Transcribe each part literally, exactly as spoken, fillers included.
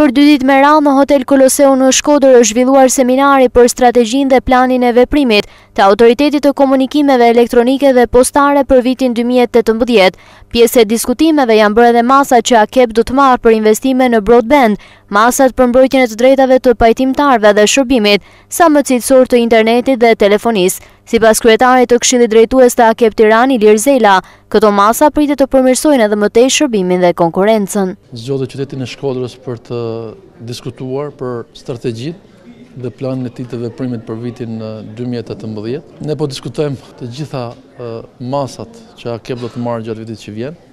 Për dy ditë me radhë në Hotel Koloseu në Shkodër është zhvilluar seminari për strategjinë dhe planin e veprimit të Autoritetit të Komunikimeve Elektronike dhe Postare për vitin dy mijë e tetëmbëdhjetë. Pjesë e diskutimeve janë bërë edhe masat që A K E P do të marrë për investime në broadband, masat për mbrojtjen e të drejtave të pajtimtarëve dhe shërbimit, sa më cilësor të internetit dhe telefonisë. Sipas kryetarit të Këshillit Drejtues të A K E P Tiranë, Ilir Zela, këto masa pritet të përmirësojnë edhe më tej shërbimin dhe konkurrencën. Zgjodhi qytetin e Shkodrës për të diskutuar për strategjinë dhe planin e tij të veprimit për vitin dy mijë e tetëmbëdhjetë. Ne po diskutojmë të gjitha masat që A K E P do të marrë gjatë vitit që vjen,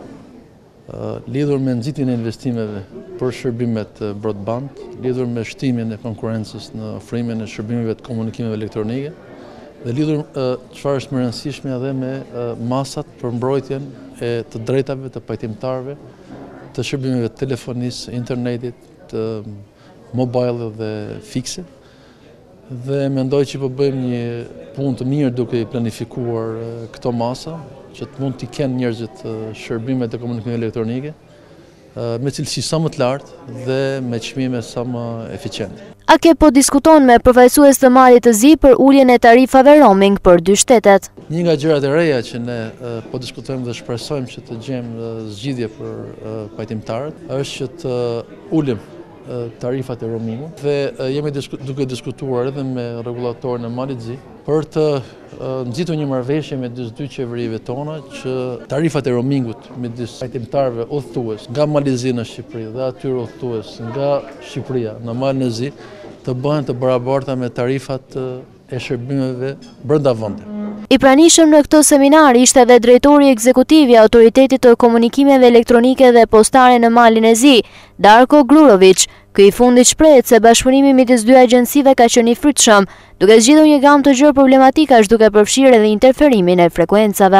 lidhur me nxitjen e investimeve për shërbimet broadband, lidhur me shtimin e konkurrencës në ofrimin e shërbimeve të komunikimeve elektronike dhe lidhur çfarë është më e rëndësishme edhe me masat për mbrojtjen e të drejtave të pajtimtarëve, të shërbimeve të telefonisë, internetit, të mobile dhe fikse. Dhe mendoj që po bëjmë një punë të mirë duke i planifikuar këto masa, që të mund t'i kenë njerëzit shërbimet e komunikimeve elektronike me cilësi sa më të lartë dhe me çmime sa më eficiente. A K E P po diskuton me përfaqësues të malit të zi për uljen e tarifave roaming për dy shtetet. Një nga gjërat e reja që ne po diskutojmë dhe shpresojmë që të gjejmë zgjidhje për pajtimtarët është që të ulim tarifat e roamingut dhe jemi duke diskutuar edhe me rregullatorin e malit zi për të nxitur një marrëveshje me dy qeverive tona që tarifat e roamingut midis pajtimtarëve udhëtues nga Mali Zi në Shqipëri dhe atyre udhëtues nga Shqipëria në Malin e Zi të bëhen të barabarta me tarifat e shërbimeve brenda vendit. I pranishëm në këtë seminar ishte edhe drejtori ekzekutiv i Autoritetit të Komunikimeve Elektronike dhe Postare në Malin e Zi, Darko Grurović. Ky i fundit shprehet se bashkëpunimi midis dy agjencive ka qenë i frytshëm, duke zgjidhur një gamë të gjërë problematikash duke përfshirë edhe interferimin e frekuencave.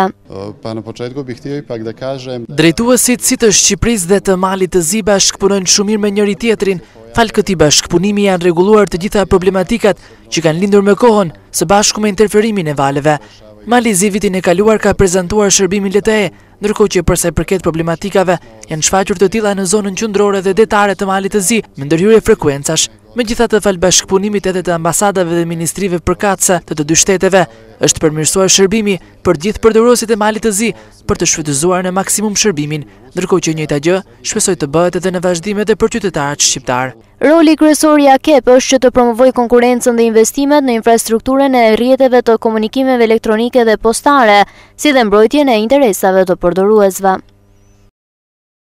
Drejtuesit si të Shqipërisë dhe të Malit të Zi bashkëpunojnë shumë mirë me njëri tjetrin. Falë këtij bashkëpunimi janë rregulluar të gjitha problematikat që kanë lindur me kohën, së bashku me interferimin e valeve. Mali i Zi vitin e kaluar ka prezantuar shërbimin L T E, ndërkohë që përsa i përket problematikave janë shfaqur të tilla në zonën qendrore dhe detare të Malit të Zi me ndërhyrje frekuencash. Megjithatë, falë bashkëpunimit edhe të ambasadave dhe ministrive përkatëse të të dy shteteve, është përmirësuar shërbimi për gjithë përdorësit e Malit të Zi për të shfrytëzuar në maksimum shërbimin, ndërkohë që njëjta gjë shpresoj të bëhet edhe në vazhdim edhe për qytetarët shqiptar. Roli kryesor i A K E P është që të promovojë konkurrencën dhe investimet në infrastrukturën e rrjeteve të komunikimeve elektronike dhe postare, si dhe mbrojtjen e interesave të përdoruesve.